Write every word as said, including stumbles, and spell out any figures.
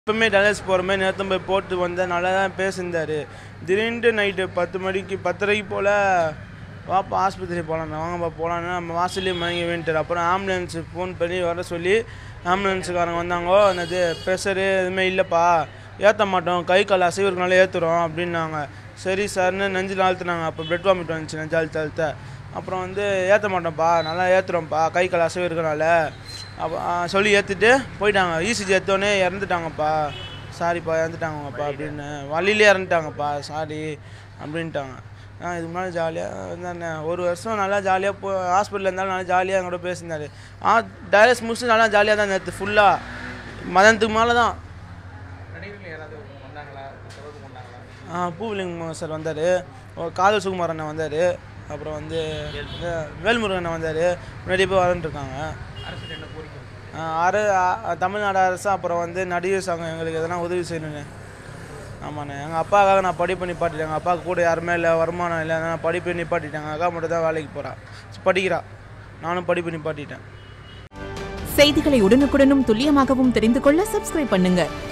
எப்பவுமே டயலிசிஸ் போகிற மாதிரி நேரத்தை போய் போட்டு வந்தால் நல்லா தான் பேசியிருந்தார். திடீர்னு நைட்டு பத்து மணிக்கு பத்தரைக்கு போல் வாப்பா ஆஸ்பத்திரி போகலான்னு வாங்கப்பா போகலான்னு நம்ம வாசல்லேயே மயங்கி வேண்டார். அப்புறம் ஆம்புலன்ஸு ஃபோன் பண்ணி வர சொல்லி ஆம்புலன்ஸுக்காரங்க வந்தாங்கோ. என்னது ப்ரெஷரு எதுவுமே இல்லைப்பா, ஏற்ற மாட்டோம், கை கால் அசைவு இருக்கனால ஏற்றுறோம் அப்படின்னாங்க. சரி சார்னு நெஞ்சில் அழுத்துனாங்க. அப்போ பிளட் வாமிட் வந்துச்சு நெஞ்சு அழுத்த அழுத்த. அப்புறம் வந்து ஏற்ற மாட்டோம்ப்பா, நல்லா ஏற்றுறோம்ப்பா, கை கால் அசைவு இருக்கனால அப்போ சொல்லி ஏற்றுட்டு போயிட்டாங்க. இசிஜி ஏற்றோடனே இறந்துட்டாங்கப்பா, சாரிப்பா இறந்துட்டாங்கப்பா அப்படின்னு, வழியிலே இறந்துட்டாங்கப்பா சாரி அப்படின்ட்டாங்க. ஆ இதுக்கு முன்னாடி ஜாலியாக இருந்தானே ஒரு வருஷம் நல்லா ஜாலியாக போ ஹாஸ்பிட்டலில் இருந்தாலும் நல்லா ஜாலியாக எங்கூட பேசியிருந்தார். ஆ டயலிசிஸ் முடிச்சுட்டு நல்லா ஜாலியாக தான் நேற்று ஃபுல்லாக மதனத்துக்கு மேலே தான். ஆ பூவிலிங்கம் சார் வந்தார், காதல் சுகுமார் அண்ணன் வந்தார், அப்புறம் வந்து வேல்முருகன் அண்ணன் வந்தார். முன்னாடி போய் வரன்ட்ருக்காங்க. அரை தமிழ்நாடு அரசு அப்புறம் வந்து நடிகர் சங்கம் எங்களுக்கு எதனா உதவி செய்யணுன்னு. ஆமாண்ணே, எங்கள் அப்பாவுக்காக நான் படிப்பு நிப்பாட்டிட்டேன். எங்கள் அப்பாவுக்கு கூட யாருமே இல்லை, வருமானம் இல்லை, நான் படிப்பு நிப்பாட்டிட்டேன். எங்கள் அக்கா மட்டும் தான் வேலைக்கு போகிறா, படிக்கிறா. நானும் படிப்பு நிப்பாட்டிட்டேன். செய்திகளை உடனுக்குடனும் துல்லியமாகவும் தெரிந்து கொள்ள சப்ஸ்கிரைப் பண்ணுங்க.